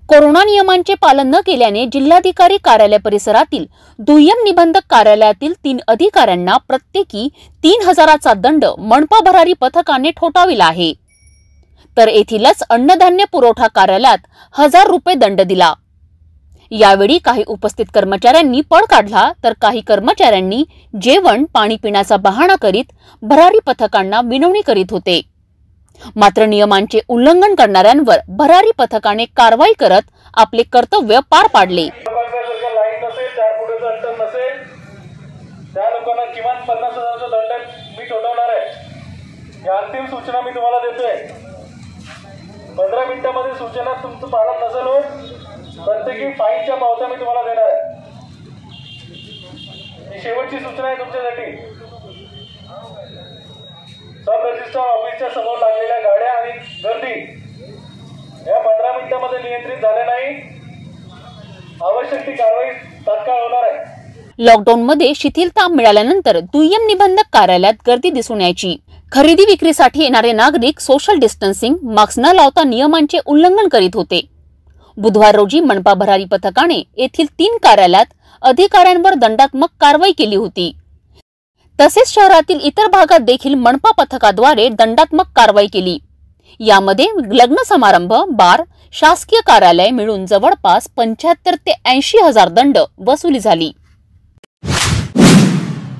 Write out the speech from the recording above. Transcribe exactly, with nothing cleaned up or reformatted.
Corona नियमांचे पालन न केल्याने जिल्हाधिकारी कार्यालय परिसरातील दुय्यम निबंधक कार्यालयातील तीन अधिकाऱ्यांना प्रत्येकी तीन हजाराचा दंड मनपा भरारी पथकाने ठोठाविला आहे, तर येथीलच अन्नधान्य पुरवठा कार्यालयात हजार रुपये दंड दिला। यावेळी काही उपस्थित कर्मचाऱ्यांनी पळ काढला, तर काही कर्मचाऱ्यांनी जेवण पाणी पिण्याचा बहाणा करीत भरारी पथकांना विनवणी करीत होते। मात्र नियमांचे उल्लंघन करणाऱ्यांवर भरारी पथकाने कारवाई करत आपले कर्तव्य पार पाडले। त्या लोकांना किमान पन्नास हजाराचा दंड मी ठोठावणार आहे। ही अंतिम सूचना मी तुम्हाला देतोय। पंधरा मिनिटांमध्ये सूचना तुमचं पालन नसेल हो, प्रत्येकी फाईनच्या पावत्या मी तुम्हाला देणार आहे। ही शेवटची सूचना आहे तुमच्यासाठी। सब रजिस्ट्रार ऑफिसच्या समोर लागलेल्या गाड्या आणि गर्दी या पंधरा मिनिटांमध्ये नियंत्रित झाल्या नाही, आवश्यक ती कारवाई तात्काळ होणार आहे। लॉकडाऊन मध्ये शिथिलता मिळाल्यानंतर दुय्यम निबंधक कार्यालयात गर्दी दिसून यायची। खरेदी विक्रीसाठी येणारे नागरिक सोशल डिस्टन्सिंग, मास्क न लावता नियमांचे उल्लंघन करीत होते। बुधवार रोजी मनपा भरारी पथकाने येथील तीन कार्यालयात अधिकाऱ्यांवर दंडात्मक कारवाई केली होती। तसेच शहरातील इतर भागात देखील मनपा पथकाद्वारे दंडात्मक कारवाई केली। यामध्ये लग्न समारंभ, बार, शासकीय कार्यालय मिळून जवळपास पंच्याहत्तर ते ऐंशी हजार दंड वसुली झाली।